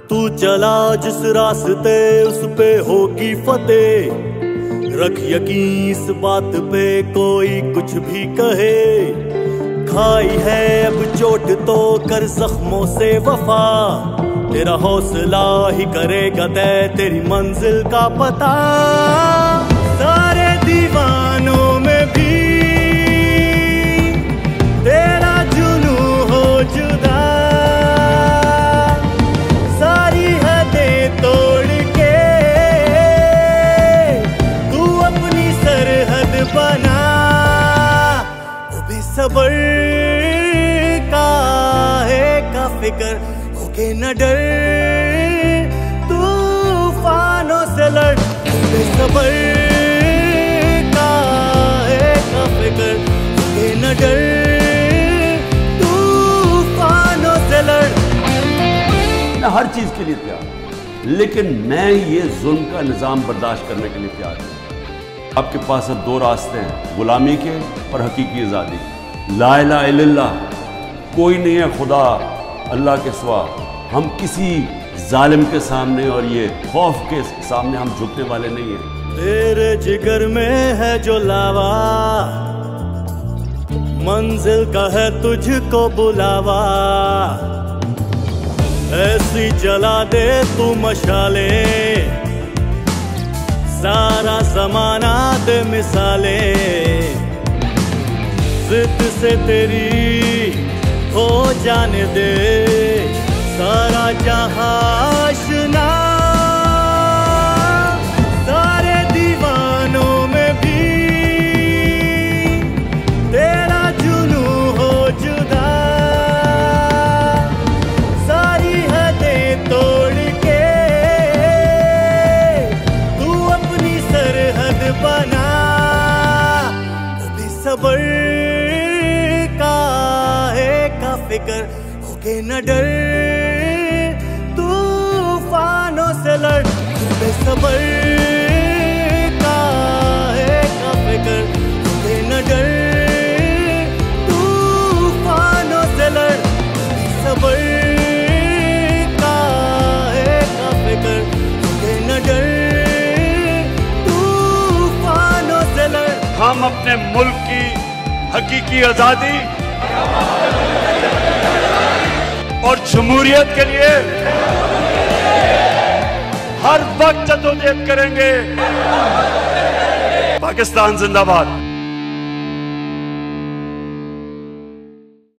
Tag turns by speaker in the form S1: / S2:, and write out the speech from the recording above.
S1: तू चला जिस रास्ते उस पे होगी फतेह। रख यकीन इस बात पे कोई कुछ भी कहे। खाई है अब चोट तो कर जख्मों से वफा। तेरा हौसला ही करेगा तय तेरी मंजिल का पता। सारे दीवानों में भी तेरा जुनू हो जुदा। सारी हदें तोड़ के तू अपनी सरहद बना। वो बेसब्र का फिक्र होके न डर। तूफानों से लड़। वो बेसब्र का फिक्र होके न डर। तूफानों से लड़।
S2: मैं हर चीज के लिए तैयार हूं, लेकिन मैं ये जुल्म का निजाम बर्दाश्त करने के लिए तैयार हूं। आपके पास अब दो रास्ते हैं, गुलामी के और हकीकी आजादी। ला इलाहा इल्लल्लाह, कोई नहीं है खुदा अल्लाह के सिवा। हम किसी जालिम के सामने और ये खौफ के सामने हम झुकने वाले नहीं हैं।
S1: तेरे जिगर में है जो लावा, मंजिल का है तुझको बुलावा। ऐसी जला दे तू मशाले, सारा जमाना दे मिसाले। जिद से तेरी हो जाने दे सारा जहां आशना। सारे दीवानों में भी तेरा जुनू हो जुदा। सारी हदें तोड़ के तू अपनी सरहद बना। वो बेसब्र का फिक्र होके न डर। तूफानों से लड़। बेसब्र का फिक्र होके न डर। तूफानों से लड़। बेसब्र का फिक्र होके न डर। तूफानों से लड़।
S3: हम अपने मुल्क की हकीकी आजादी और जमहूरियत के लिए हर वक्त जद्दोजहद करेंगे। पाकिस्तान जिंदाबाद।